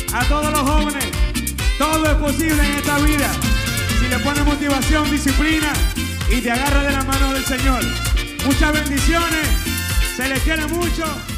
A todos los jóvenes, todo es posible en esta vida si le pones motivación, disciplina y te agarras de la mano del Señor. Muchas bendiciones, se les quiere mucho.